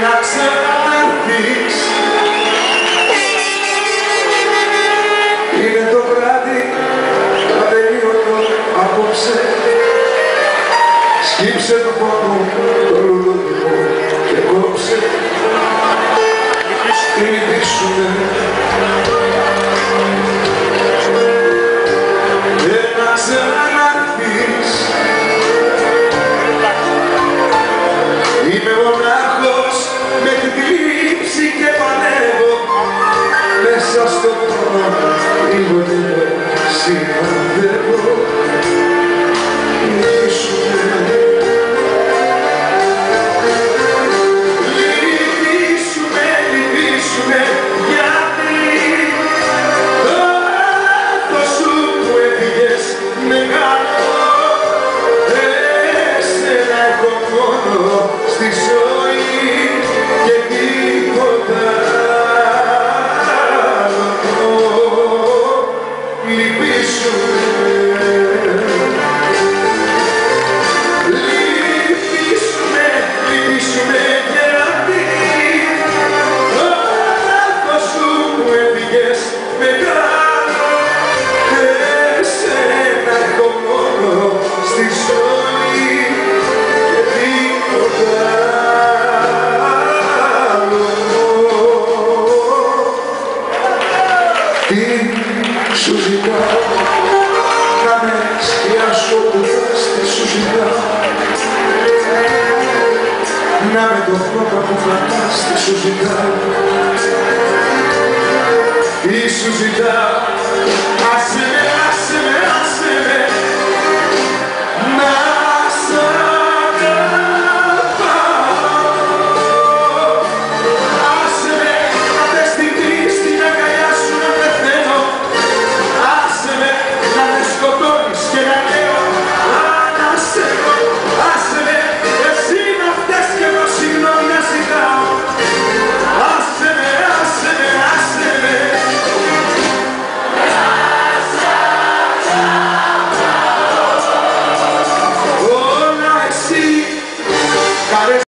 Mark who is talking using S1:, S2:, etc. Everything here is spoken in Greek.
S1: να ξαναρθείς. Είναι το βράδυ ατελείωτο απόψε. Σκύψε το πόνο, το λουλούδι και κόψε. Λυπήσουνε και να ξαναρθείς. Είμαι μονάχος με την θλίψη και παλεύω μέσα στον χρόνο, τίποτε σημαντεύω. Λυπήσουνε, γιατί το λάθος σου που έφυγες μεγάλο. Εσένα έχω μόνο στη ζωή και τίποτα άλλο. Λυπήσουνε γιατί το λάθος σου που έφυγες μεγάλο. Εσένα έχω μόνο στη ζωή και τίποτα άλλο. Τι σου ζητάω, να με σκιάσω όπως τι σου ζητάω, να με το χρώμα που φαντάς τι σου ζητάω. Τι σου ζητάω, άσε με